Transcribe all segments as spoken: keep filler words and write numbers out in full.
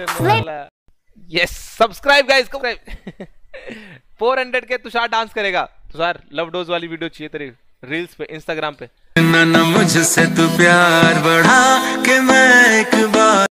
Yes subscribe guys subscribe. Four hundred के Tushar dance करेगा। Tushar love dose वाली वीडियो चाहिए तेरे रील्स पे इंस्टाग्राम पे। ना मुझसे तू प्यार बढ़ा के मैं एक बार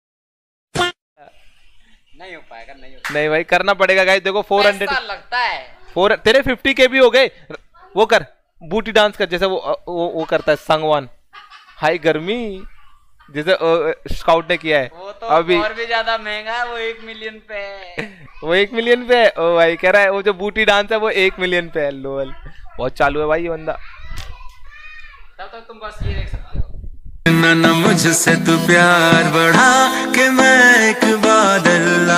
नहीं हो पाएगा। नहीं हो नहीं भाई करना पड़ेगा गाइस। देखो फोर हंड्रेड लगता है फोर तेरे फिफ्टी के भी हो गए। वो कर बूटी डांस कर जैसे वो वो, वो करता है संगवान। हाई गर्मी जैसे स्काउट ने किया है। वो तो अभी और भी ज्यादा महंगा है। वो एक मिलियन पे है। वो एक मिलियन पे है। ओ भाई कह रहा है वो जो बूटी डांस है वो एक मिलियन पे है। लोल बहुत चालू है भाई ये बंदा। तब तक तुम बस ये देख सकते हो। ना ना मुझसे तू प्यार बढ़ा के मैं एक बादल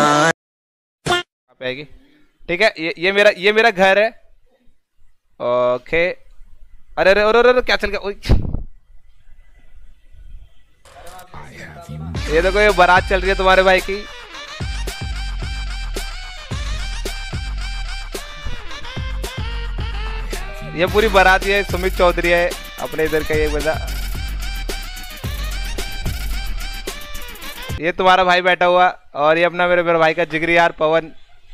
आएगी। ठीक है ये ये मेरा ये मेरा घर है। ओके अरे अरे अरे अरे क्या चल गया। ये देखो ये बारात चल रही है तुम्हारे भाई की। ये पूरी बारात है। सुमित चौधरी है अपने इधर का ये बंदा। ये तुम्हारा भाई बैठा हुआ और ये अपना मेरे मेरे भाई का जिगरी यार पवन।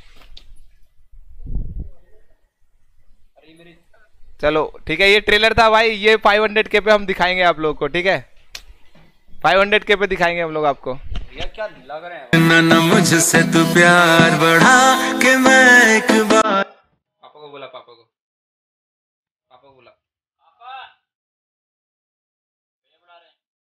चलो ठीक है ये ट्रेलर था भाई। ये फाइव हंड्रेड के पे हम दिखाएंगे आप लोगों को। ठीक है फाइव हंड्रेड के पे दिखाएंगे हम लोग आपको। ये क्या लग रहे हैं। ना ना मुझसे तू प्यार बढ़ा के मैं एक बार। पापा को बोला पापा को पापा को बोला पापा ये बुला रहे हैं।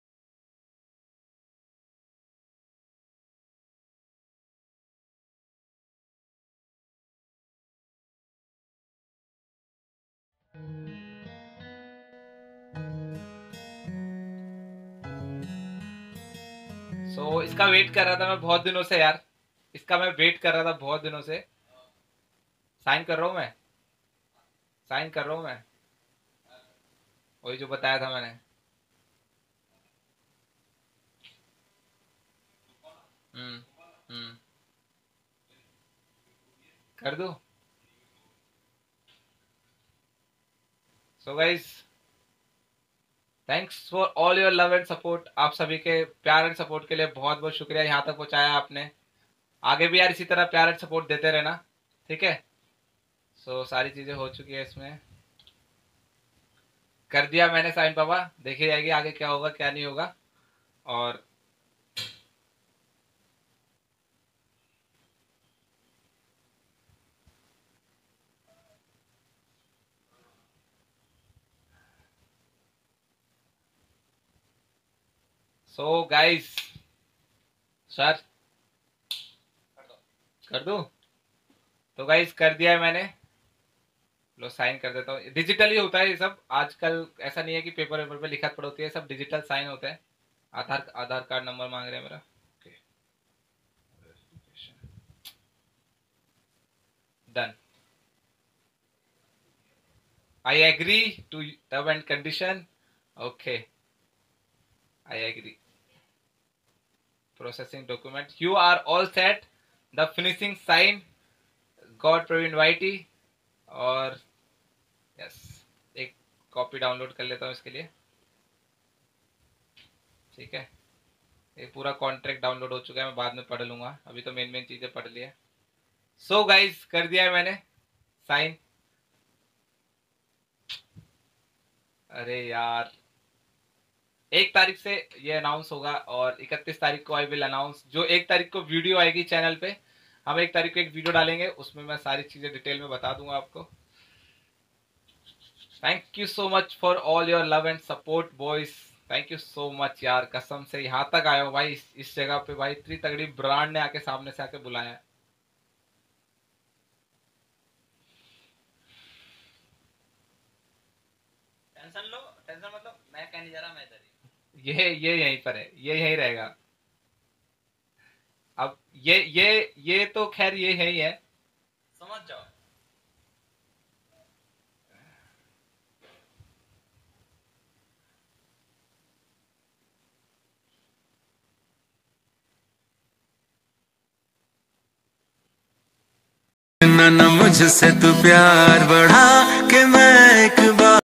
सो so, इसका वेट कर रहा था मैं बहुत दिनों से यार। इसका मैं वेट कर रहा था बहुत दिनों से। साइन कर रहा हूँ मैं साइन कर रहा हूँ मैं वही जो बताया था मैंने। हम्म हम्म कर दो। So guys thanks for all your love and support. आप सभी के प्यार एंड सपोर्ट के लिए बहुत बहुत शुक्रिया। यहाँ तक पहुँचाया आपने। आगे भी यार इसी तरह प्यार एंड सपोर्ट देते रहना। ठीक है सो so, सारी चीजें हो चुकी है। इसमें कर दिया मैंने साइन पापा। देखी जाएगी आगे क्या होगा क्या नहीं होगा। और सो गाइस सर कर दो। तो गाइस कर दिया है मैंने। लो साइन कर देता हूँ। डिजिटल ही होता है ये सब आजकल। ऐसा नहीं है कि पेपर पेपर पे लिखत पड़ होती है। सब डिजिटल साइन होता है। आधार आधार कार्ड नंबर मांग रहे हैं मेरा। Done. I agree to term and condition. Okay I agree. Processing document you are all set. The finishing sign god Praveen YT. और यस एक कॉपी डाउनलोड कर लेता हूँ इसके लिए। ठीक है ये पूरा कॉन्ट्रैक्ट डाउनलोड हो चुका है। मैं बाद में पढ़ लूंगा। अभी तो मेन मेन चीजें पढ़ लिया। सो गाइस कर दिया है मैंने साइन। अरे यार एक तारीख से ये अनाउंस होगा और इकतीस तारीख को आई विल अनाउंस। जो एक तारीख को वीडियो आएगी चैनल पे हम एक तारीख को एक वीडियो डालेंगे। उसमें मैं सारी चीजें डिटेल में बता दूंगा आपको। Thank you so much for all your love and support boys. Thank you so much यार कसम से यहाँ तक आए हो भाई। इस, इस जगह पे भाई इतनी तगड़ी ब्रांड ने आके सामने से आके बुलाया। टेंशन लो। टेंशन मतलब मैं कहने जा रहा मैं इधर ही। ये ये यहीं पर है। ये यहीं रहेगा। अब ये ये ये तो खैर ये है ही है। समझ जाओ। ना ना मुझसे तू प्यार बढ़ा के मैं एक बार।